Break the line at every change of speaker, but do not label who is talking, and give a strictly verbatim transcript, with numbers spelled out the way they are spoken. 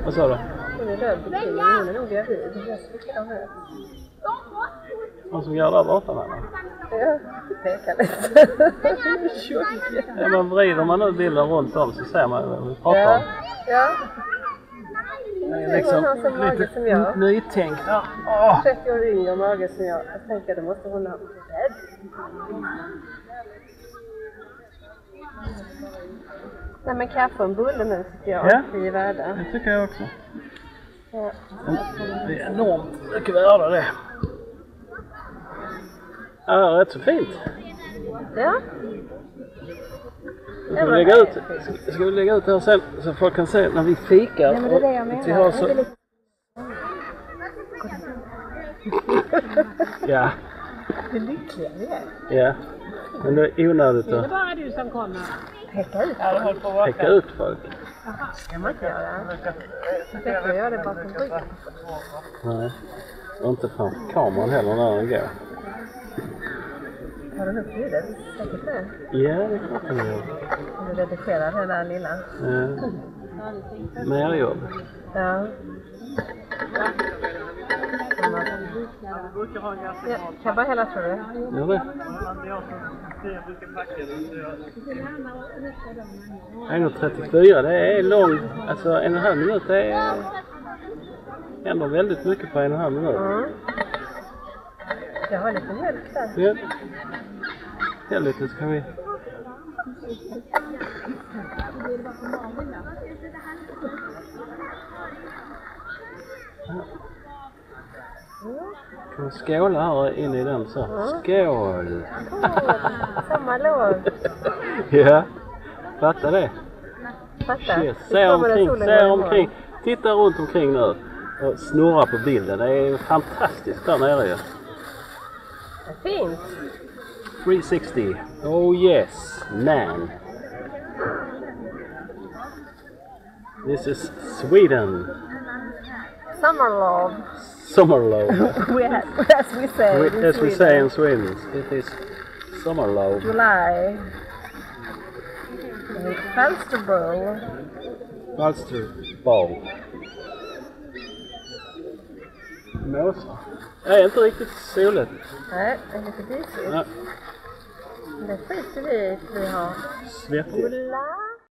Vad sa du?
Hon är död bikini, hon är nog gravid. Jag ska skicka dem här.
Hon som gör där borta med den?
Ja, det pekar lite.
Ja, men vrider man nu bilden runt om så ser man vad vi pratar
ja.
om.
Ja.
Det är liksom
hon har som mage som jag.
Nytänkt. Ja.
trettio år yngre mage som jag. Jag tänker att det måste hon ha. Nej, men kaffe och en bulle nu tycker jag.
Ja,
vi är värda.
det tycker jag också.
Ja.
Det är enormt mycket värda det. Ja, rätt så fint.
Ja.
Ska vi lägga ut, ska vi lägga ut det här sen så folk kan se när vi fikar.
Nej, men det är det jag menar.
Vi har så... Ja.
Det är lyckliga vi är.
Ja. Men det är onödigt
Det är
att
bara du som kommer.
Peka ut.
peka ut folk.
Jaha, ska man inte göra? Bättre att göra det bara som brukar.
Nej. Och inte framför kameran heller när den går.
Har du upp ljudet? Säkert det.
Ja, det är klart den gör.
Du redigerar den där lilla.
Ja. Mer jobb.
Ja. Ja, kan jag bara hela tror du?
Gör det. en trettiofyra, det är långt. Alltså en och en halv minut, det är ändå väldigt mycket på en och en halv minut.
Mm. Jag har lite mjölk där.
Ja. Ja, lite så kan vi... Ja. Kan vi skåla här in i den så?
Mm.
Skål!
Oh, samma lov.
Ja, fatta det.
Fatta.
Yes. Se omkring, se omkring. Titta runt omkring nu och snurra på bilden. Det är fantastiskt där nere ju.
Fint.
three sixty. Oh yes, man. This is Sweden.
Summer love.
Summer love.
we have, as we say.
We,
in
as we
Sweden.
say in Sweden, it is summer love.
July. Falsterbo.
Falsterbo. Måsa. Det är inte riktigt soligt.
Nej, det är lite disigt.
Ja.
Det skiter vi i. Vi har
Svettigt.
Ulla.